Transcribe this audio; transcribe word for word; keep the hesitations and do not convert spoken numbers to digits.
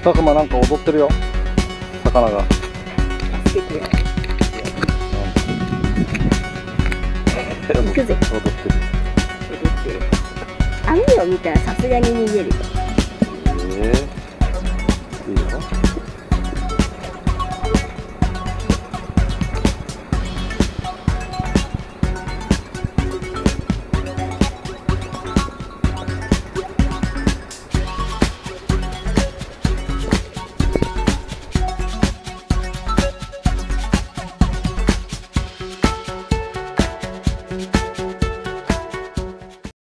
たくまなんか踊ってるよ、魚が。 助けてよ。行くぜ。 踊ってる。 踊ってる。網を見たらさすがに逃げるよ。 ええー、いいよ。